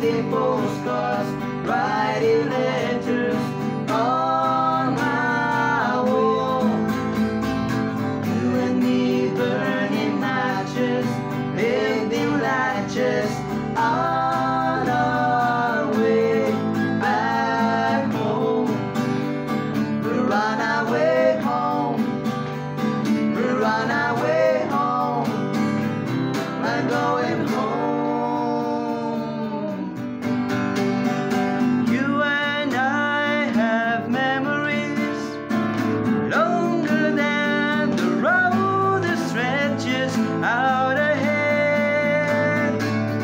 sending postcards, writing letters on my wall. You and me burning matches, building latches on our way back home. We're on our way home. We're on our way home. I'm going home. You and I have memories longer than the road that stretches out ahead.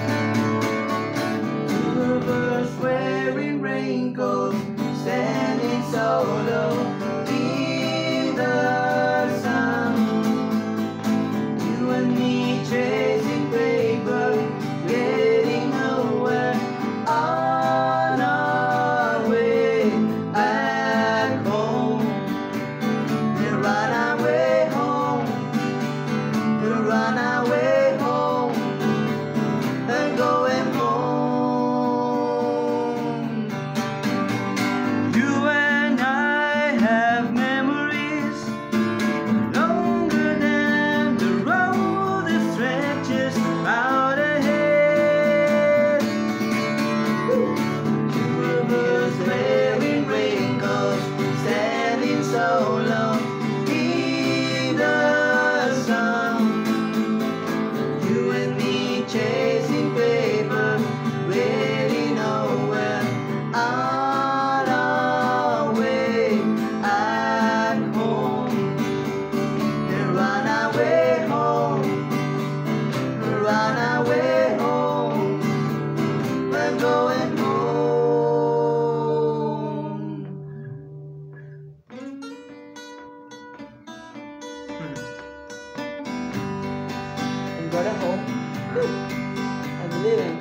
Two of us wearing raincoats, standing solo in the sun. You and me chasing paper, getting nowhere on our way back home. We're on our way home. We're on our way home. And going home. You and I have memories longer than the road that stretches out ahead. Two of us wearing raincoats, standing solo in the sun. You and me chasing paper, getting nowhere on our way at home. We're on our way home. We're on our way home. We're going home. I'm going home. I'm leaving.